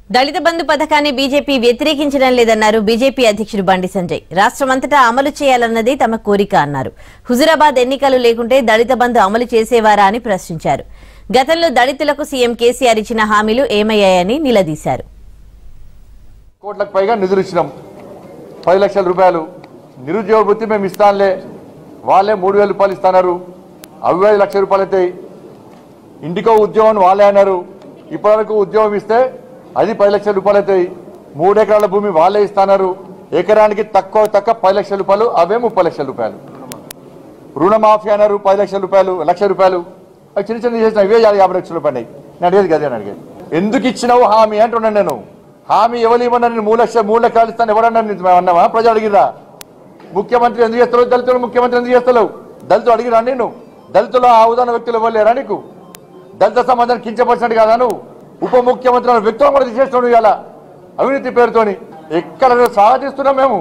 దళిత బంధు పథకాన్ని బీజేపీ వ్యతిరేకించడం లేదన్నారు బీజేపీ అధ్యక్షుడు బండి సంజయ్. రాష్ట్రమంతటా అమలు చేయాలన్నది తమ కోరిక అన్నారు. హుజురాబాద్ ఎన్నికలు లేకుంటే దళిత బంధు అమలు చేసేవారా అని ప్రశ్నించారు. గతంలో దళితులకు సీఎం కేసీఆర్ ఇచ్చిన హామీలు ఏమయ్యాయని నిలదీశారు. కోట్లకు పైగా నిధులు ఇచ్చినాం. 10 లక్షల రూపాయలు నిరుద్యోగ వృత్తి మేము ఇస్తానులే, వాళ్ళే 3,000 రూపాయలు ఇస్తున్నారు. 5 లక్షల రూపాయలు అవుతాయి. ఇంటికో ఉద్యోగం వాళ్ళే అన్నారు. ఇప్పటివరకు ఉద్యోగం ఇస్తే అది 10 లక్షల రూపాయలు అవుతాయి. 3 ఎకరాల భూమి వాళ్ళే ఇస్తున్నారు. ఎకరానికి తక్కువ 10 లక్షల రూపాయలు, అవే 30 లక్షల రూపాయలు. రుణమాఫీ అన్నారు 10 లక్షల రూపాయలు, 1 లక్ష రూపాయలు. అవి చిన్న చిన్న చేసిన ఇవే 50 లక్షల రూపాయలు. నేను అడిగేది గదే అని అడిగేది. ఎందుకు ఇచ్చినావు హామీ అంటున్నాను నేను. హామీ ఎవరు ఇవ్వన్నా నేను 3 ఎకరాలు ఇస్తాను ఎవరన్నా అన్నావా? ప్రజలు అడిగిరా? ముఖ్యమంత్రి ఎందుకు చేస్తావు? దళితులు ముఖ్యమంత్రి ఎందుకు చేస్తావు? దళితులు అడిగిరా? నేను దళితులు ఆ ఉదాహరణ వ్యక్తులు ఇవ్వలేరా? నీకు దళిత సంబంధాన్ని కించపరిచినట్టు కాదా? నువ్వు ఉప ముఖ్యమంత్రి వ్యక్తులను కూడా తీసేస్తున్నావు ఇవాళ అవినీతి పేరుతోని. ఎక్కడ సాధిస్తున్నాం మేము.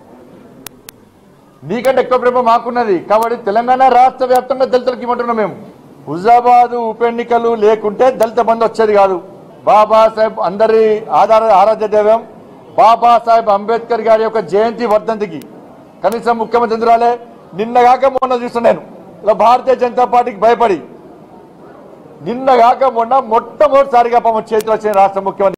నీకంటే ఎక్కువ ప్రేమ మాకున్నది కాబట్టి తెలంగాణ రాష్ట్ర వ్యాప్తంగా దళితులకు ఇవ్వమంటున్నాం మేము. హుజాబాద్ ఉప ఎన్నికలు లేకుంటే దళిత బంధు వచ్చేది కాదు. బాబాసాహెబ్ అందరి ఆరాధ్య దైవం బాబాసాహెబ్ అంబేద్కర్ గారి యొక్క జయంతి వర్ధంతికి కనీసం ముఖ్యమంత్రి ఎందుకు రాలే? నిన్నగాక మొన్న చూస్తాను నేను ఇలా భారతీయ జనతా పార్టీకి భయపడి నిన్నగాక మొన్న మొట్టమొదటిసారిగా చేతిలో వచ్చిన రాష్ట్ర ముఖ్యమంత్రి